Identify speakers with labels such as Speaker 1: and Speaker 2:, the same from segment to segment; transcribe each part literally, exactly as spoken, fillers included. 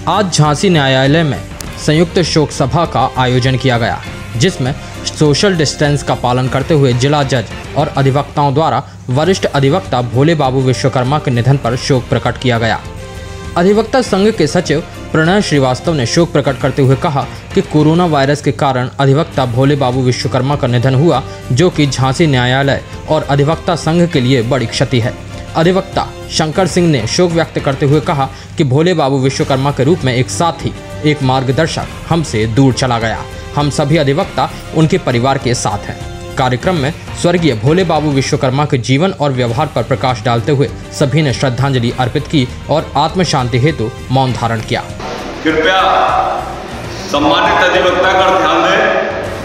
Speaker 1: आज झांसी न्यायालय में संयुक्त शोक सभा का आयोजन किया गया, जिसमें सोशल डिस्टेंस का पालन करते हुए जिला जज और अधिवक्ताओं द्वारा वरिष्ठ अधिवक्ता भोले बाबू विश्वकर्मा के निधन पर शोक प्रकट किया गया। अधिवक्ता संघ के सचिव प्रणय श्रीवास्तव ने शोक प्रकट करते हुए कहा कि कोरोना वायरस के कारण अधिवक्ता भोले बाबू विश्वकर्मा का निधन हुआ, जो कि झांसी न्यायालय और अधिवक्ता संघ के लिए बड़ी क्षति है। अधिवक्ता शंकर सिंह ने शोक व्यक्त करते हुए कहा कि भोले बाबू विश्वकर्मा के रूप में एक साथी, एक मार्गदर्शक हमसे दूर चला गया। हम सभी अधिवक्ता उनके परिवार के साथ हैं। कार्यक्रम में स्वर्गीय भोले बाबू विश्वकर्मा के जीवन और व्यवहार पर प्रकाश डालते हुए सभी ने श्रद्धांजलि अर्पित की और आत्म शांति हेतु मौन धारण किया।
Speaker 2: कृपया सम्मानित अधिवक्ता का ध्यान दें।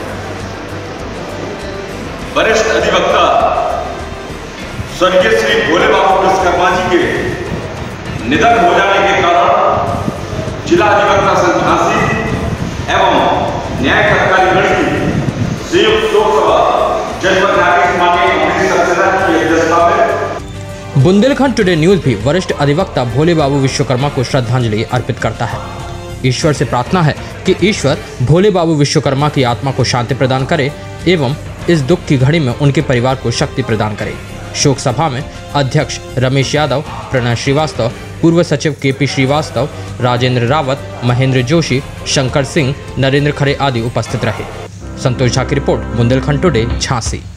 Speaker 2: वरिष्ठ अधिवक्ता स्वर्गीय श्री भोले बाबू विश्वकर्मा जी के निधन हो जाने के कारण जिला अधिवक्ता संघ झांसी एवं न्याय कर्मचारीगण की संयुक्त शोक सभा जनपद न्यायाधीश माननीय अमरीश सक्सेना की अध्यक्षता में
Speaker 1: बुंदेलखंड टुडे न्यूज भी वरिष्ठ अधिवक्ता भोले बाबू विश्वकर्मा को श्रद्धांजलि अर्पित करता है। ईश्वर से प्रार्थना है कि ईश्वर भोले बाबू विश्वकर्मा की आत्मा को शांति प्रदान करे एवं इस दुख की घड़ी में उनके परिवार को शक्ति प्रदान करे। शोक सभा में अध्यक्ष रमेश यादव, प्रणय श्रीवास्तव, पूर्व सचिव के पी श्रीवास्तव, राजेंद्र रावत, महेंद्र जोशी, शंकर सिंह, नरेंद्र खरे आदि उपस्थित रहे। संतोष झा की रिपोर्ट, बुंदेलखंड टुडे, झांसी।